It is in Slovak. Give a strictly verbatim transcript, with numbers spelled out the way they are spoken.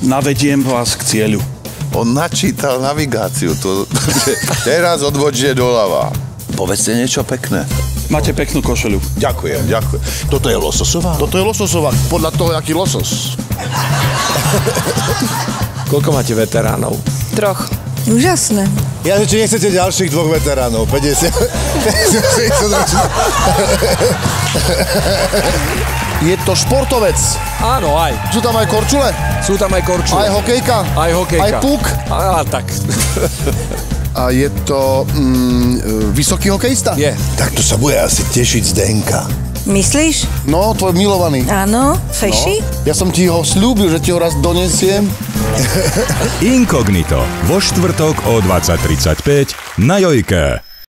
navediem vás k cieľu. On načítal navigáciu. To, teraz odvodže doľava. Povedzte niečo pekné. Máte peknú košeľu. Ďakujem, ďakujem. Toto je lososová? Toto je lososová, podľa toho, aký losos. Koľko máte veteránov? Troch. Úžasné. Ja, že či nechcete ďalších dvoch veteránov, päťdesiat. Je to športovec. Áno, aj. Sú tam aj korčule? Sú tam aj korčule. Aj hokejka? Aj hokejka. Aj puk? Á, tak. A je to mm, vysoký hokejista? Je. Tak to sa bude asi tešiť Zdenka. Myslíš? No, tvoj milovaný. Áno, Feši? No, ja som ti ho slúbil, že ti ho raz donesiem. Inkognito vo štvrtok o dvadsať tridsaťpäť na Jojke.